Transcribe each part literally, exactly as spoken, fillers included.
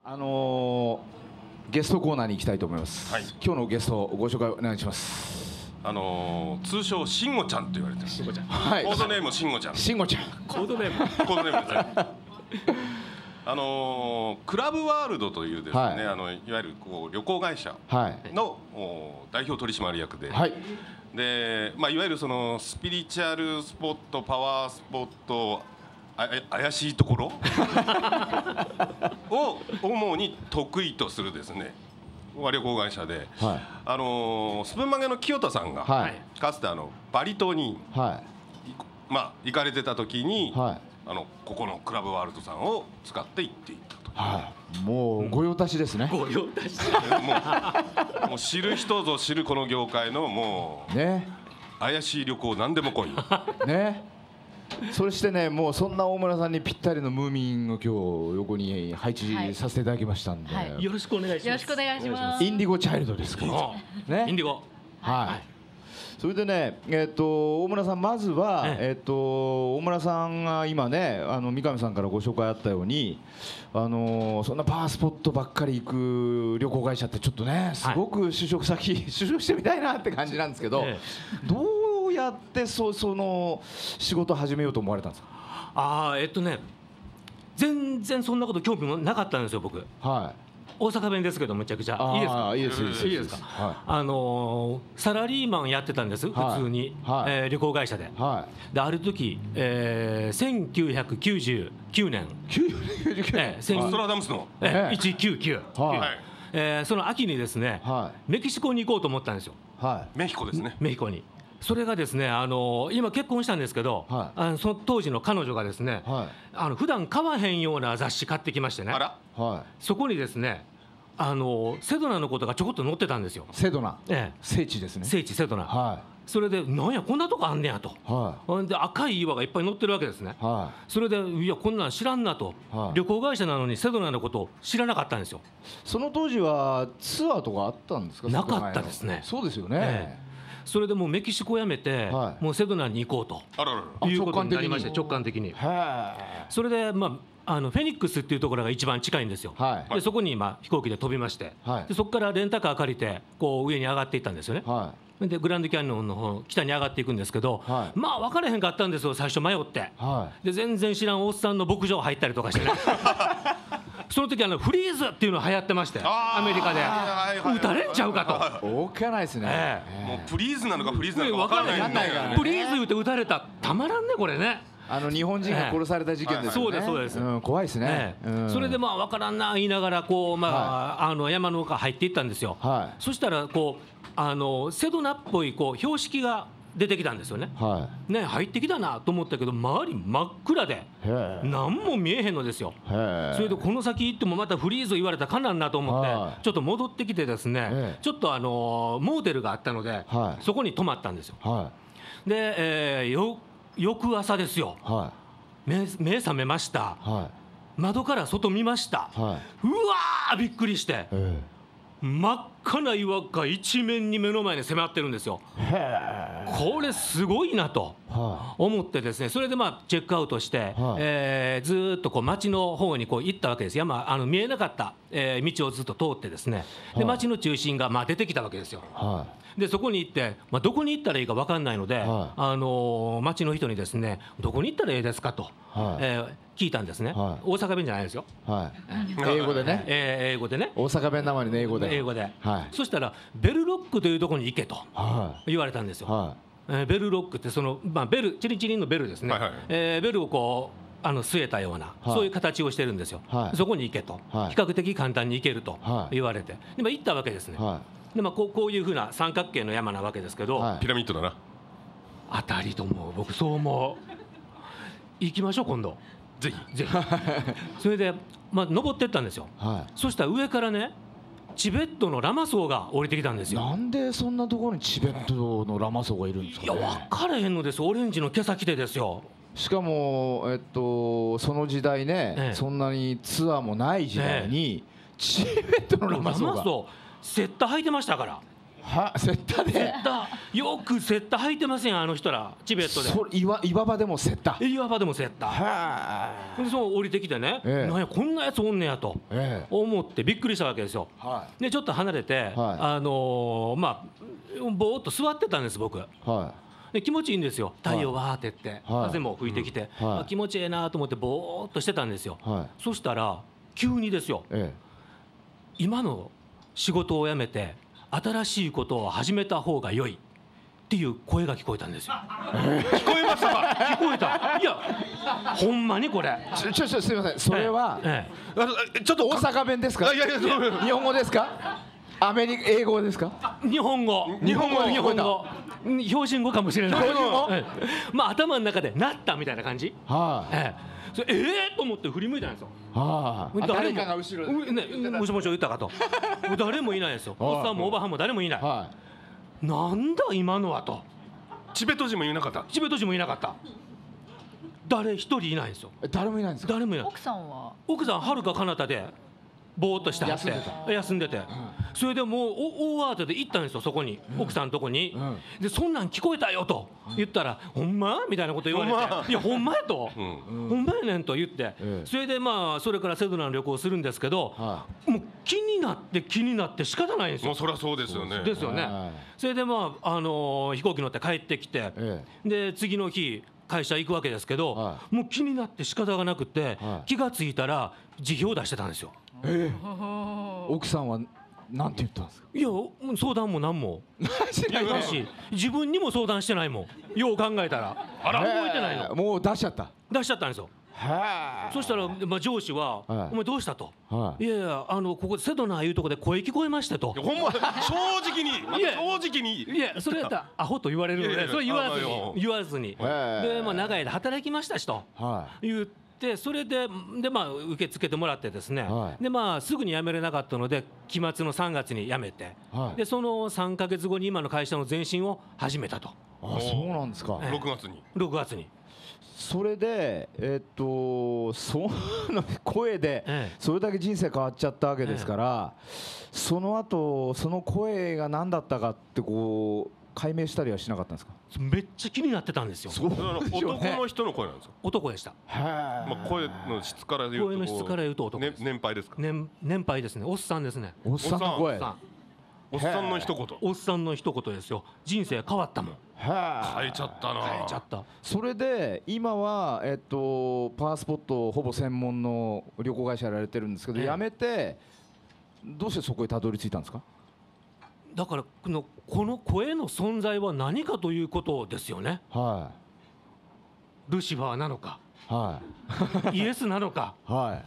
あのー、ゲストコーナーに行きたいと思います、はい、今日のゲストをご紹介お願いします。 あのー、通称しんごちゃんと言われてる。しんごちゃん、 はい、 コードネームしんごちゃん。 しんごちゃんコードネームコードネームですね。あのー、クラブワールドというですね、はい、あのいわゆるこう旅行会社の、はい、代表取締役で、はい、で、まあ、いわゆるそのスピリチュアルスポット、パワースポット、あ怪しいところを主に得意とするですね旅行会社で、はい、あのー、スプーン曲げの清田さんが、はい、かつてあのバリ島に、はい、まあ、行かれてた時に、はい、あのここのクラブワールドさんを使って行っていったと、 はい、もう御用達ですね。 御用達もう、もう知る人ぞ知るこの業界のもう、ね、怪しい旅行何でも来いね。そしてね、もうそんな大村さんにぴったりのムーミンを今日横に配置させていただきましたんで、はいはい、よろしくお願いします。 よろしくお願いします。 インディゴチャイルドですからね、インディゴ、 はい、はい、それでね、えー、と大村さん、まずは、えええー、と大村さんが今ね、あの三上さんからご紹介あったように、あのー、そんなパワースポットばっかり行く旅行会社ってちょっとね、すごく就職先、はい、就職してみたいなって感じなんですけど、ええ、どうやってそその仕事を始めようと思われたんですか？ あーえっとね全然そんなこと興味もなかったんですよ、僕。はい、大阪弁ですけど、むちゃくちゃいいですか？ いいですいいですいいですか？はい、あのー、サラリーマンやってたんです、はい、普通に、はい、えー、旅行会社で、はい、である時、えー、せんきゅうひゃくきゅうじゅうきゅうねんきゅうひゃくきゅうじゅうきゅうねん、 えー、ノストラダムスの、 えー、いちきゅうきゅう、はい、えー、その秋にですね、はい、メキシコに行こうと思ったんですよ。 はい、メヒコですね。 メヒコに。それがですね、あの今結婚したんですけど、はい、あのその当時の彼女がですね、はい、あの普段買わへんような雑誌買ってきましてね、あら、はい、そこにですね、あのセドナのことがちょこっと載ってたんですよ。 セドナ、 ええ、 聖地ですね。 聖地セドナ、はい、それでなんやこんなとこあんねやと、はい、で赤い岩がいっぱい載ってるわけですね、はい、それでいやこんなん知らんなと、はい、旅行会社なのにセドナのことを知らなかったんですよ。 その当時はツアーとかあったんですか？ なかったですね。 そうですよね、ええ、 それでもうメキシコを辞めて、はい、もうセドナに行こうとあららいうことになりまして、直感的に。それで、まあ、あのフェニックスっていうところが一番近いんですよ、はい、でそこに今飛行機で飛びまして、はい、でそこからレンタカー借りてこう上に上がっていったんですよね、はい、でグランドキャニオンの方北に上がっていくんですけど、はい、まあ分からへんかったんですよ、最初迷って、はい、で全然知らんおっさんの牧場入ったりとかしてねその時あのフリーズっていうの流行ってまして、アメリカで打たれんちゃうかと。 おっかないですね、ええ、もうプリーズなのかフリーズなのか分からないんだよね。 プリーズ言うて打たれたたまらんねこれね。 あの日本人が殺された事件ですよね。 そうですそうです、うん、 怖いですね、 ええ、うん、それでまあ分からんな言いながらこう、まあ、はい、あの山の中入っていったんですよ、はい、そしたらこうあのセドナっぽいこう標識が出てきたんですよね、はい、ね、入ってきたなと思ったけど周り真っ暗で何も見えへんのですよ。それでこの先行ってもまたフリーズ言われたらかなんなと思って、はい、ちょっと戻ってきてですね、ちょっとあのモーテルがあったので、はい、そこに泊まったんですよ、はい、で、えー、よ翌朝ですよ、はい、目, 目覚めました、はい、窓から外見ました、はい、うわーびっくりして、えー、真っ赤な岩が一面に目の前に迫ってるんですよ。これすごいなと思ってですね、それでまあチェックアウトして、はい、えー、ずっとこう街の方にこう行ったわけです。山あの見えなかった、えー、道をずっと通ってですね、で街の中心がまあ出てきたわけですよ、はい、でそこに行って、まあ、どこに行ったらいいか分かんないので、はい、あのー、街の人にですねどこに行ったらいいですかと、はい、えー、聞いたんですね、はい、大阪弁じゃないですよ、はい、 英語でね、 えー、英語でね、 大阪弁なまりね、英語で英語で、はい、そしたらベルロックというところに行けと言われたんですよ、はい、えー、ベルロックってその、まあ、ベルチリンチリンのベルですね、はいはい、えー、ベルをこうあの据えたような、はい、そういう形をしてるんですよ、はい、そこに行けと、はい、比較的簡単に行けると言われて、で、まあ、行ったわけですね、はい、で、まあ、こう、こういうふうな三角形の山なわけですけど、はい、 ピラミッドだな当たりと思う、僕そう思う。行きましょう今度ぜひぜひそれで、まあ、登っていったんですよ、はい、そしたら上からねチベットのラマ僧が降りてきたんですよ。 なんでそんなところにチベットのラマ僧がいるんですかね。 いや分からへんのです。オレンジの今朝来てですよ。 しかも、えっと、その時代ね、ええ、そんなにツアーもない時代に、ええ、チベットのラマ僧がラマ僧セッタ履いてましたから。 はセッタでセッタよくセッタ履いてませんあの人らチベットで。 それ岩岩場でもセッタ。 岩場でもセッタ。 はでそう降りてきてね、ええ、なんやこんなやつおんねやと思ってびっくりしたわけですよ。はい、でちょっと離れて、はい、あのー、まあぼーっと座ってたんです僕。はい、で気持ちいいんですよ太陽わーってって、はい、風も吹いてきて、うんはい、気持ちいいなと思ってぼーっとしてたんですよ。はい、そしたら急にですよ、ええ、今の仕事を辞めて新しいことを始めた方が良いっていう声が聞こえたんですよ。 えー、聞こえましたか？ 聞こえた。いやほんまにこれちょちょちょすみませんそれは、えええ、ちょっと大阪弁ですか？ いやいや日本語ですか？アメリカ英語ですか？ 日本語日本語日本語標準語かもしれない。 標準語、 ええ、まあ頭の中でなったみたいな感じ。はい、ええそれえーと思って振り向いたんですよ。 はあ、誰かが後ろで、 ね、もしもし言ったかと誰もいないですよ。おっさんもおばはんも誰もいない。はあ、なんだ今のはと。 チベット人もいなかった。 チベット人もいなかった。誰一人いないんですよ。 誰もいないんですか？ 誰もいない。 奥さんは奥さんはるか彼方でぼーっとしてはって休んでた休んでて、うん、それでもう大慌てで行ったんですよそこに、うん、奥さんのとこに、うん、でそんなん聞こえたよと言ったら、うん、ほんまみたいなこと言われて、まいやほんまやと、うん、ほんまやねんと言って、うん、それでまあそれからセドナの旅行をするんですけど、はい、もう気になって気になって仕方ないんですよ。 もうそりゃそうですよね。 ですよね、はい、それでまあ、あのー、飛行機乗って帰ってきて、ええ、で次の日会社行くわけですけど、はい、もう気になって仕方がなくて、はい、気がついたら辞表を出してたんですよ。 えー、奥さんはなんて言ったんですか？ いや相談も何もないし自分にも相談してないもんよう考えたら。あら覚えてないの。 もう出しちゃった出しちゃったんですよ。そしたら、まあ、上司は、はい、お前どうしたと、はい、いやいやあのここセドナいうとこで声聞こえましてと。 ほんま正直に正直にいやそれやったらアホと言われるのでそれ言わずに言わずにで、まあ、長い間働きましたしと、はい、言ってでそれでで、まあ、受け付けてもらってですね、はい、でまあ、すぐに辞めれなかったので期末のさんがつに辞めて、はい、でそのさんかげつごに今の会社の前身を始めたと。 あそうなんですか、 ええ、ろくがつにろくがつにそれでえー、っとその声でそれだけ人生変わっちゃったわけですから、ええ、その後その声が何だったかってこう解明したりはしなかったんですか？ めっちゃ気になってたんですよ。 そうですよね。男の人の声なんですか？ 男でした。 まあ声の質から言うと声の質から言うと男です。 ね、年配ですか？ 年年配ですね。おっさんですね。 おっさんの声。 おっさんの一言。 おっさんの一言ですよ。人生変わったもん。 変えちゃったな。 変えちゃった。 それで今はえっとパワースポットほぼ専門の旅行会社やられてるんですけど、ええ、辞めてどうしてそこへたどり着いたんですか？ だからこのこの声の存在は何かということですよね。はい。ルシファーなのか、はい、イエスなのか、はい、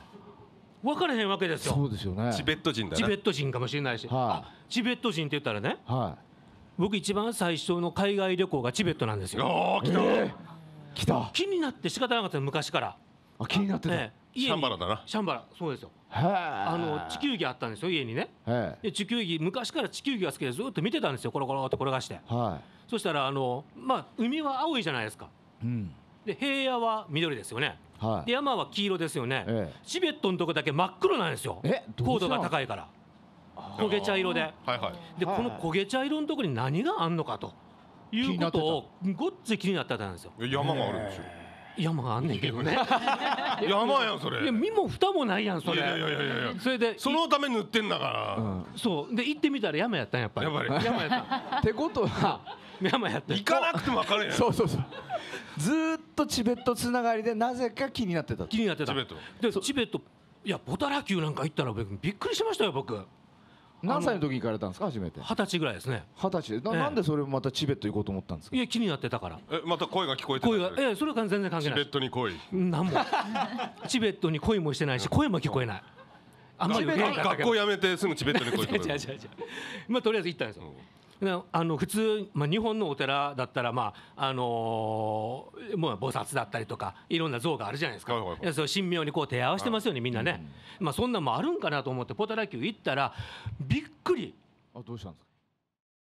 分からへんわけですよ。 そうですよね。 チベット人だね。 チベット人かもしれないし、はい、あチベット人って言ったらね、はい、僕一番最初の海外旅行がチベットなんですよ。 ああ来た、えー、 来た。 気になって仕方なかった昔から。 あ気になってた。えー、シャンバラだな。 シャンバラそうですよ。あの地球儀あったんですよ家にね。で地球儀昔から地球儀が好きでずっと見てたんですよコロコロって転がして、はい、そしたらあの、まあ、海は青いじゃないですか、うん、で平野は緑ですよね、はい、で山は黄色ですよね、ええ、チベットのとこだけ真っ黒なんですよ。え高度が高いから焦げ茶色で、はいはい、でこの焦げ茶色のところに何があんのかということをごっつい気になってたんですよ。 山があるんでしょ。 山があんねんけどね山やんそれ。 いや身も蓋もないやんそれ。 いやいやいやいやそれでそのため塗ってんだから、うん、 そうで行ってみたら山やったんやっぱり。やっぱり山やったってことは山やった行かなくても分かるやん。 そうそうそうずーっとチベットつながりでなぜか気になってた。 気になってた。チベットでチベットいやポタラ宮なんか行ったらびっくりしましたよ僕。 何歳の時に行かれたんですか初めて？ 二十歳ぐらいですね。 二十歳で な,、ええ、なんでそれまたチベット行こうと思ったんですか？ いや気になってたから。 えまた声が聞こえてた。 声がええそれから全然関係ない。 チベットに来い。 なんもチベットに恋もしてないし声も聞こえない。 あんまり学校辞めてすぐチベットに来いとか。 違う違う違う。まあとりあえず行ったんですよ。うんあの普通、まあ、日本のお寺だったら、まああのー、もう菩薩だったりとかいろんな像があるじゃないですか、はいはいはい、そう神妙にこう手合わせてますよね、はい、みんなね、うんまあ、そんなんもあるんかなと思ってポタラ宮行ったらびっくり。 あどうしたんですか？